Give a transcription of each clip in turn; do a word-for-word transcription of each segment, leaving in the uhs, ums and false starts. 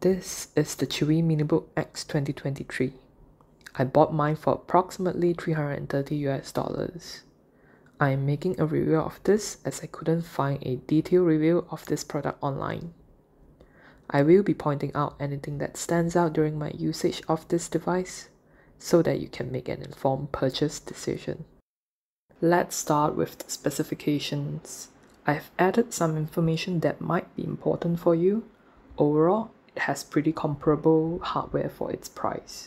This is the CHUWI Minibook X twenty twenty-three. I bought mine for approximately three hundred thirty US dollars. I am making a review of this as I couldn't find a detailed review of this product online. I will be pointing out anything that stands out during my usage of this device so that you can make an informed purchase decision. Let's start with the specifications. I've added some information that might be important for you. Overall, it has pretty comparable hardware for its price.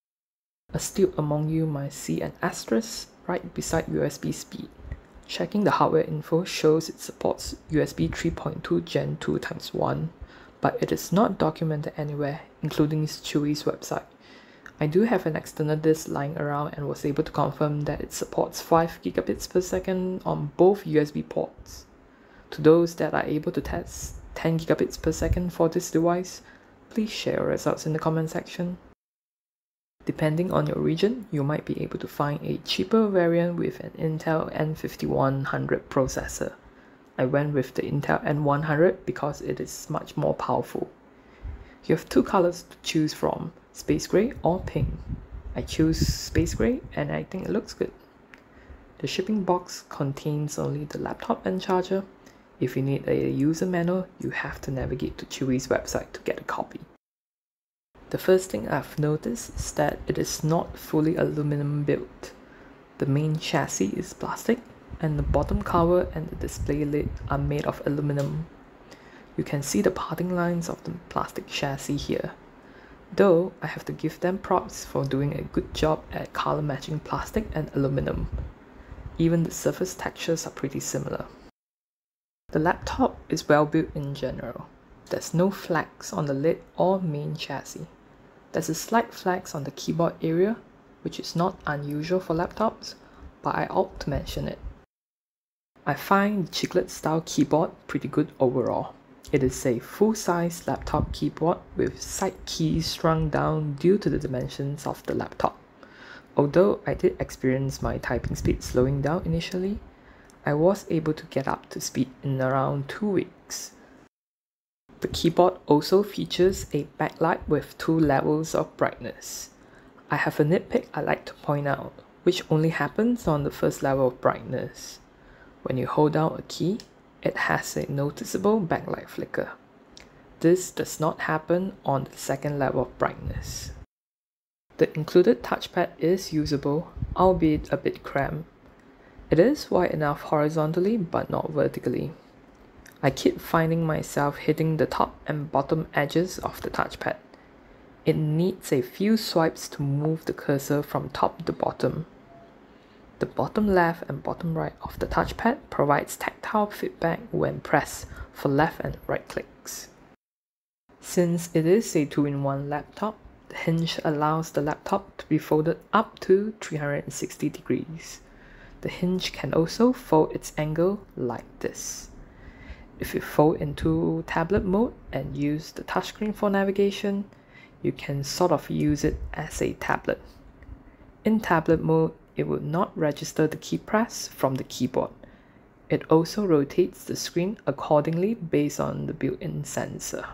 Astute among you might see an asterisk right beside U S B speed. Checking the hardware info shows it supports U S B three point two Gen two times one, but it is not documented anywhere, including CHUWI's website. I do have an external disk lying around and was able to confirm that it supports five gigabits per second on both U S B ports. To those that are able to test ten gigabits per second for this device, please share your results in the comment section. Depending on your region, you might be able to find a cheaper variant with an Intel N fifty-one hundred processor. I went with the Intel N one hundred because it is much more powerful. You have two colors to choose from, space gray or pink. I choose space gray and I think it looks good. The shipping box contains only the laptop and charger. If you need a user manual, you have to navigate to CHUWI's website to get a copy. The first thing I've noticed is that it is not fully aluminum built. The main chassis is plastic, and the bottom cover and the display lid are made of aluminum. You can see the parting lines of the plastic chassis here. Though, I have to give them props for doing a good job at color matching plastic and aluminum. Even the surface textures are pretty similar. The laptop is well built in general. There's no flags on the lid or main chassis. There's a slight flags on the keyboard area, which is not unusual for laptops, but I ought to mention it. I find the chiclet style keyboard pretty good overall. It is a full-size laptop keyboard with side keys shrunk down due to the dimensions of the laptop. Although I did experience my typing speed slowing down initially, I was able to get up to speed in around two weeks. The keyboard also features a backlight with two levels of brightness. I have a nitpick I like to point out, which only happens on the first level of brightness. When you hold down a key, it has a noticeable backlight flicker. This does not happen on the second level of brightness. The included touchpad is usable, albeit a bit cramped. It is wide enough horizontally but not vertically. I keep finding myself hitting the top and bottom edges of the touchpad. It needs a few swipes to move the cursor from top to bottom. The bottom left and bottom right of the touchpad provides tactile feedback when pressed for left and right clicks. Since it is a two in one laptop, the hinge allows the laptop to be folded up to three hundred sixty degrees. The hinge can also fold its angle like this. If you fold into tablet mode and use the touchscreen for navigation, you can sort of use it as a tablet. In tablet mode, it will not register the key press from the keyboard. It also rotates the screen accordingly based on the built-in sensor.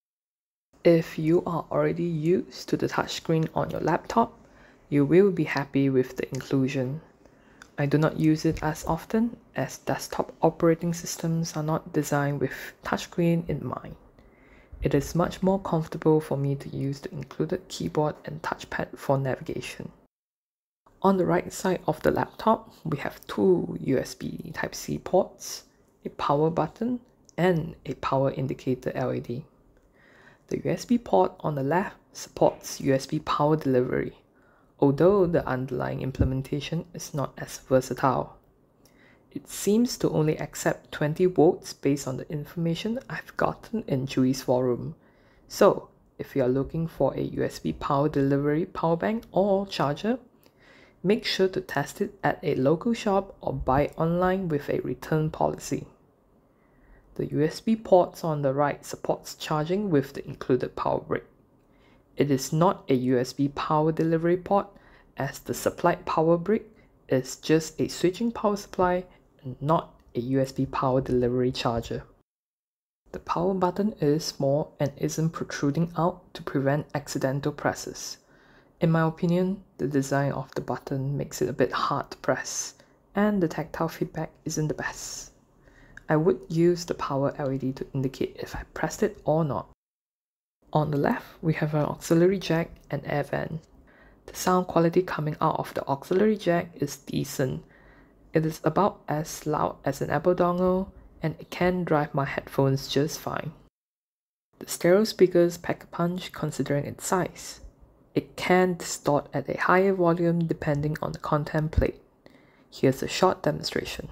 If you are already used to the touchscreen on your laptop, you will be happy with the inclusion. I do not use it as often as desktop operating systems are not designed with touchscreen in mind. It is much more comfortable for me to use the included keyboard and touchpad for navigation. On the right side of the laptop, we have two U S B Type C ports, a power button, and a power indicator L E D. The U S B port on the left supports U S B power delivery, although the underlying implementation is not as versatile. It seems to only accept twenty volts based on the information I've gotten in CHUWI's forum. So, if you are looking for a U S B power delivery power bank or charger, make sure to test it at a local shop or buy online with a return policy. The U S B ports on the right supports charging with the included power brick. It is not a U S B power delivery port, as the supplied power brick is just a switching power supply and not a U S B power delivery charger. The power button is small and isn't protruding out to prevent accidental presses. In my opinion, the design of the button makes it a bit hard to press, and the tactile feedback isn't the best. I would use the power L E D to indicate if I pressed it or not. On the left, we have an auxiliary jack and air vent. The sound quality coming out of the auxiliary jack is decent. It is about as loud as an Apple dongle, and it can drive my headphones just fine. The stereo speakers pack a punch considering its size. It can distort at a higher volume depending on the content played. Here's a short demonstration.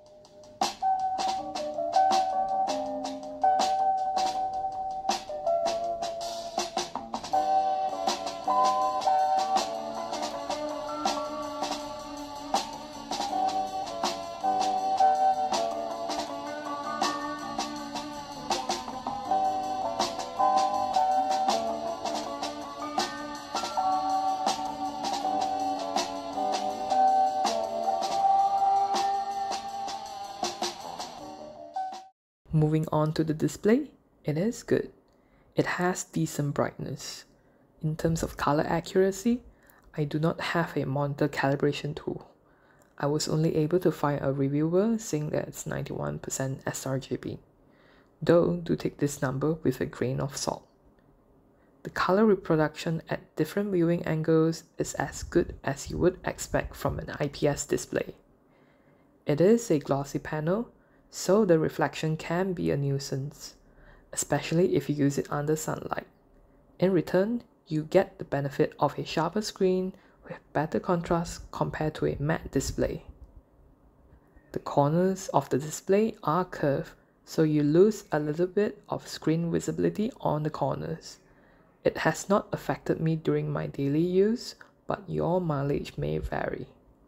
Moving on to the display, it is good. It has decent brightness. In terms of color accuracy, I do not have a monitor calibration tool. I was only able to find a reviewer saying that it's ninety-one percent s R G B. Though, do take this number with a grain of salt. The color reproduction at different viewing angles is as good as you would expect from an I P S display. It is a glossy panel, so the reflection can be a nuisance, especially if you use it under sunlight. In return, you get the benefit of a sharper screen with better contrast compared to a matte display. The corners of the display are curved, so you lose a little bit of screen visibility on the corners. It has not affected me during my daily use, but your mileage may vary.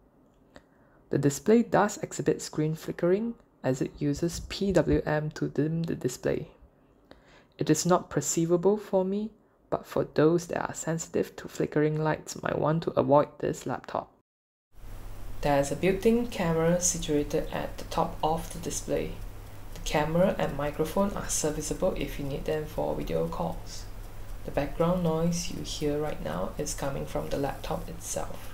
The display does exhibit screen flickering, as it uses P W M to dim the display. It is not perceivable for me, but for those that are sensitive to flickering lights might want to avoid this laptop. There is a built-in camera situated at the top of the display. The camera and microphone are serviceable if you need them for video calls. The background noise you hear right now is coming from the laptop itself.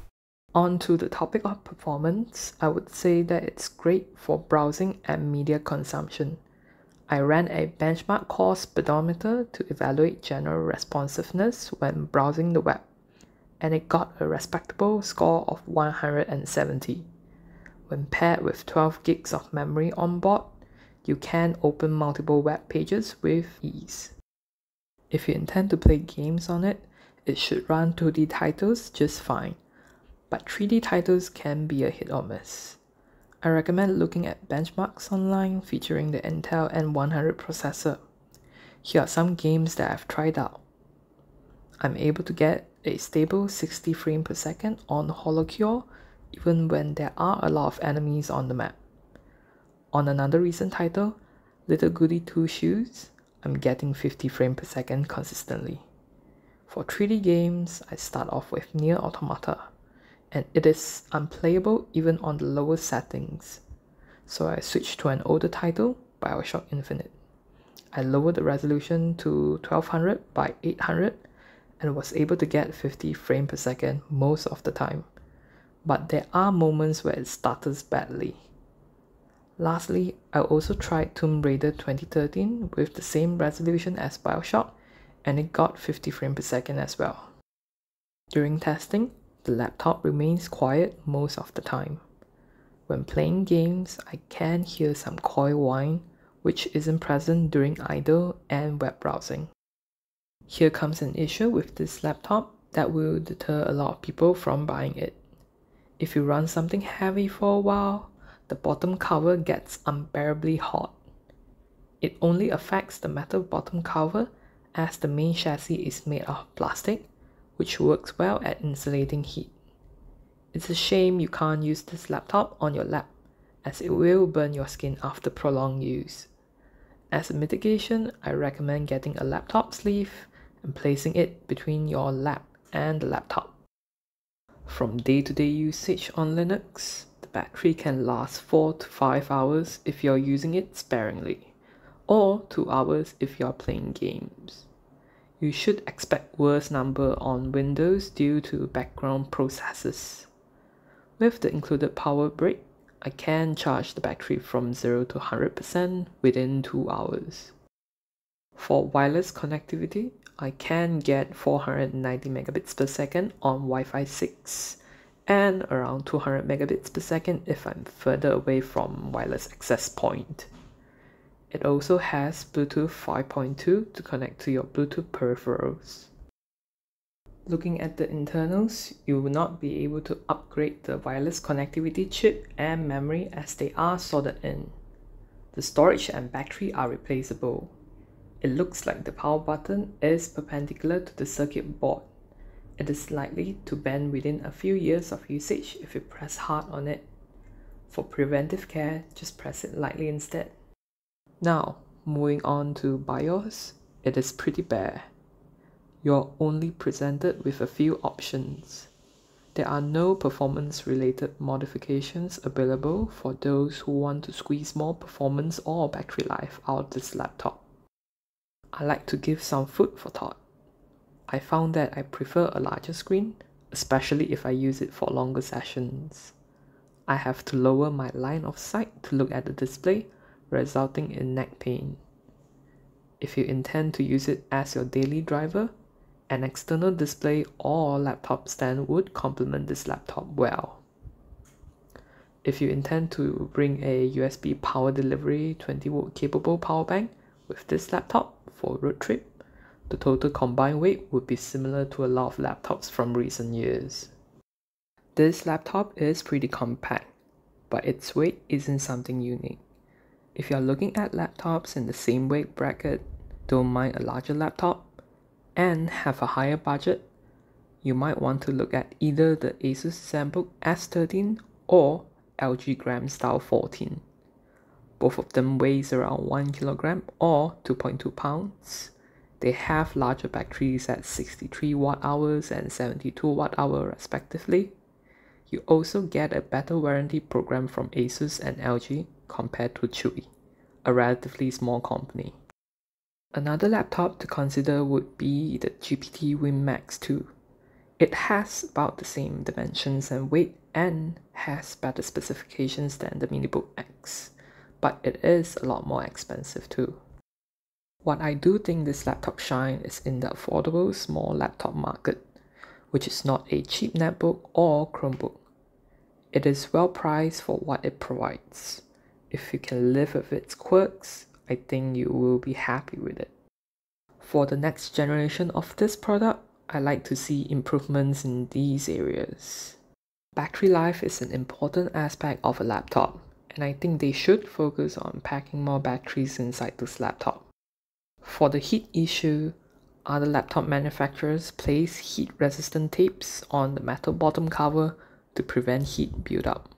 On to the topic of performance, I would say that it's great for browsing and media consumption. I ran a benchmark core speedometer to evaluate general responsiveness when browsing the web, and it got a respectable score of one hundred seventy. When paired with twelve gigs of memory on board, you can open multiple web pages with ease. If you intend to play games on it, it should run two D titles just fine. But three D titles can be a hit or miss. I recommend looking at benchmarks online featuring the Intel N one hundred processor. Here are some games that I've tried out. I'm able to get a stable sixty frames per second on HoloCure even when there are a lot of enemies on the map. On another recent title, Little Goody Two Shoes, I'm getting fifty frames per second consistently. For three D games, I start off with Nier Automata, and it is unplayable even on the lowest settings. So I switched to an older title, BioShock Infinite. I lowered the resolution to twelve hundred by eight hundred and was able to get fifty frames per second most of the time. But there are moments where it stutters badly. Lastly, I also tried Tomb Raider twenty thirteen with the same resolution as BioShock, and it got fifty frames per second as well. During testing, the laptop remains quiet most of the time. When playing games, I can hear some coil whine, which isn't present during idle and web browsing. Here comes an issue with this laptop that will deter a lot of people from buying it. If you run something heavy for a while, the bottom cover gets unbearably hot. It only affects the metal bottom cover as the main chassis is made of plastic, which works well at insulating heat. It's a shame you can't use this laptop on your lap, as it will burn your skin after prolonged use. As a mitigation, I recommend getting a laptop sleeve and placing it between your lap and the laptop. From day-to-day usage on Linux, the battery can last four to five hours if you're using it sparingly. or two hours if you are playing games. You should expect worse number on Windows due to background processes. With the included power brick, I can charge the battery from zero to one hundred percent within two hours. For wireless connectivity, I can get four hundred ninety megabits per second on Wi-Fi six and around two hundred megabits per second if I'm further away from wireless access point. It also has Bluetooth five point two to connect to your Bluetooth peripherals. Looking at the internals, you will not be able to upgrade the wireless connectivity chip and memory as they are soldered in. The storage and battery are replaceable. It looks like the power button is perpendicular to the circuit board. It is likely to bend within a few years of usage if you press hard on it. For preventive care, just press it lightly instead. Now, moving on to BIOS, it is pretty bare. You're only presented with a few options. There are no performance-related modifications available for those who want to squeeze more performance or battery life out of this laptop. I like to give some food for thought. I found that I prefer a larger screen, especially if I use it for longer sessions. I have to lower my line of sight to look at the display, resulting in neck pain. If you intend to use it as your daily driver, an external display or laptop stand would complement this laptop well. If you intend to bring a U S B power delivery twenty volt capable power bank with this laptop for a road trip, the total combined weight would be similar to a lot of laptops from recent years. This laptop is pretty compact, but its weight isn't something unique. If you're looking at laptops in the same weight bracket, don't mind a larger laptop, and have a higher budget, you might want to look at either the Asus ZenBook S thirteen or L G Gram Style fourteen. Both of them weighs around one kilogram or two point two pounds. They have larger batteries at sixty-three watt hours and seventy-two watt hour respectively. You also get a better warranty program from Asus and L G compared to CHUWI, a relatively small company. Another laptop to consider would be the G P T Win Max two. It has about the same dimensions and weight and has better specifications than the Minibook X, but it is a lot more expensive too. What I do think this laptop shines is in the affordable small laptop market, which is not a cheap netbook or Chromebook. It is well priced for what it provides. If you can live with its quirks, I think you will be happy with it. For the next generation of this product, I like to see improvements in these areas. Battery life is an important aspect of a laptop, and I think they should focus on packing more batteries inside this laptop. For the heat issue, other laptop manufacturers place heat-resistant tapes on the metal bottom cover to prevent heat buildup.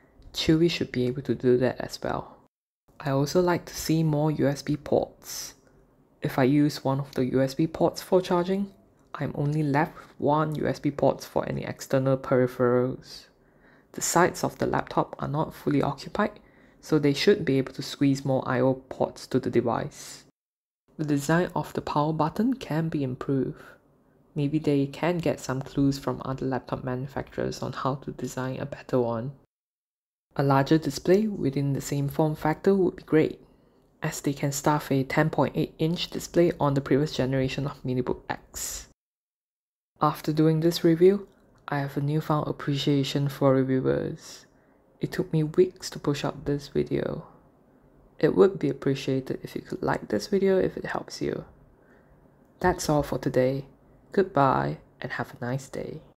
CHUWI should be able to do that as well. I also like to see more U S B ports. If I use one of the U S B ports for charging, I'm only left with one U S B port for any external peripherals. The sides of the laptop are not fully occupied, so they should be able to squeeze more I O ports to the device. The design of the power button can be improved. Maybe they can get some clues from other laptop manufacturers on how to design a better one. A larger display within the same form factor would be great, as they can stuff a ten point eight inch display on the previous generation of Minibook X. After doing this review, I have a newfound appreciation for reviewers. It took me weeks to push out this video. It would be appreciated if you could like this video if it helps you. That's all for today. Goodbye and have a nice day.